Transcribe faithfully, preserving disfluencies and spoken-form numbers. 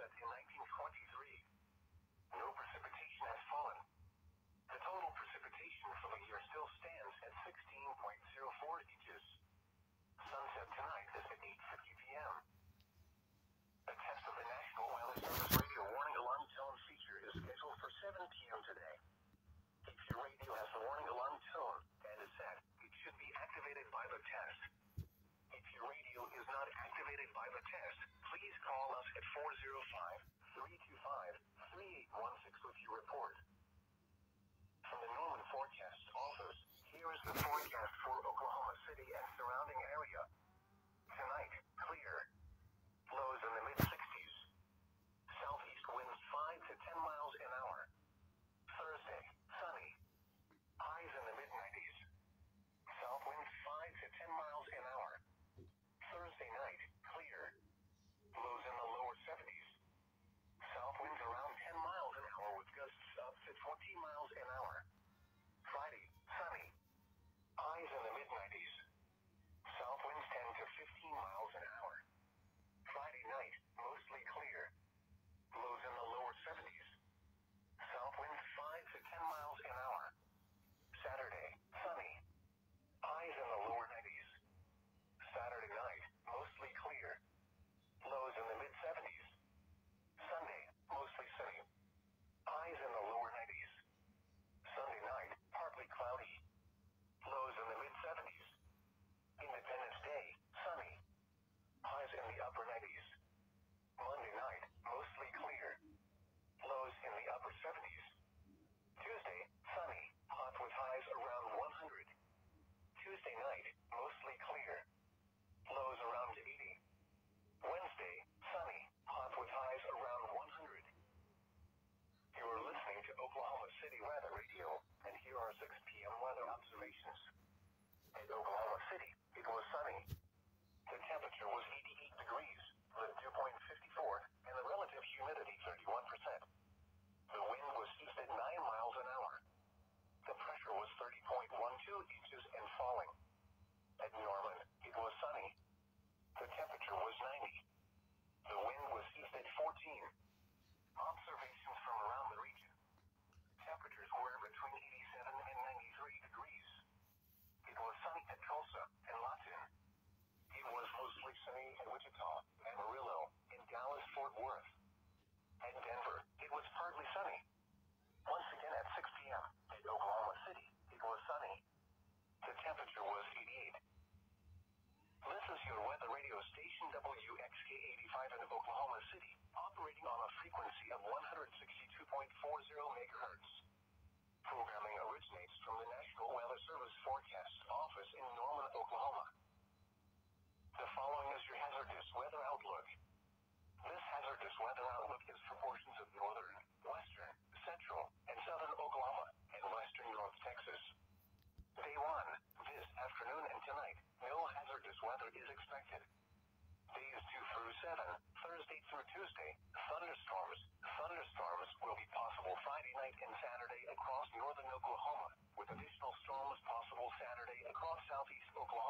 set in nineteen twenty-three. No precipitation has fallen. The total precipitation for the year still stands at sixteen point zero four inches. Sunset tonight is at eight fifty p m A test of the National Weather Service radio warning alarm tone feature is scheduled for seven p m today. If your radio has the warning alarm tone and is set, it should be activated by the test. If your radio is not activated by the test, please call us at four zero five, three two five, three eight one six with your report. From the Norman Forecast Office, here is the forecast for Oklahoma City and surrounding area. Tonight, clear. Lows in the mid sixties. Southeast winds five to ten miles an hour. Thursday, sunny. Highs in the mid nineties. South winds five to ten miles an hour. Thursday night, clear. Lows in the lower seventies. South winds around ten miles an hour with gusts up to twenty miles an hour. Friday, sunny. Highs in the mid nineties. South winds ten to fifteen miles an hour. Friday night, mostly clear. Lows in the lower seventies. South winds five to ten miles an hour. Saturday, sunny. Highs in the lower nineties. Saturday night, mostly clear. Lows in the mid seventies. Sunday, mostly sunny. Highs in the lower nineties. Sunday night, partly cloudy. Lows in the mid seventies. Independence Day, sunny. Highs in the upper nineties. Monday night, mostly clear. Lows in the upper seventies. Tuesday, sunny, hot with highs around one hundred. Tuesday night, mostly clear. Lows around eighty. Wednesday, sunny, hot with highs around one hundred. You are listening to Oklahoma City Weather Radio, and here are six p m weather observations. In Oklahoma City, it was sunny. The temperature was eighty-eight degrees, the dew point fifty-four, and the relative humidity thirty-one percent. The wind was east at nine miles an hour. The pressure was thirty point one two inches and falling. At Norman, it was sunny. The temperature was ninety. The wind was east at fourteen. Observations from around the region. Temperatures were between eighty-seven and ninety-three degrees. It was sunny at Tulsa and Lawton. It was mostly sunny at Wichita, Amarillo, and Dallas-Fort Worth. At Denver, it was partly sunny. Once again at six p m at Oklahoma City, it was sunny. The temperature was eighty-eight. This is your weather radio station W X K eighty-five in Oklahoma City, operating on a frequency of one hundred sixty-two point four zero megahertz. Programming originates from the National Weather Service Forecast Office in Norman, Oklahoma. The following is your hazardous weather outlook. This hazardous weather outlook is for portions of northern, western, central, and southern Oklahoma, and western North Texas. Day one, this afternoon and tonight, no hazardous weather is expected. Days two through seven, Thursday through Tuesday, thunderstorms. Thunderstorms will be possible Friday night and Saturday across northern Oklahoma, with additional storms possible Saturday across southeast Oklahoma.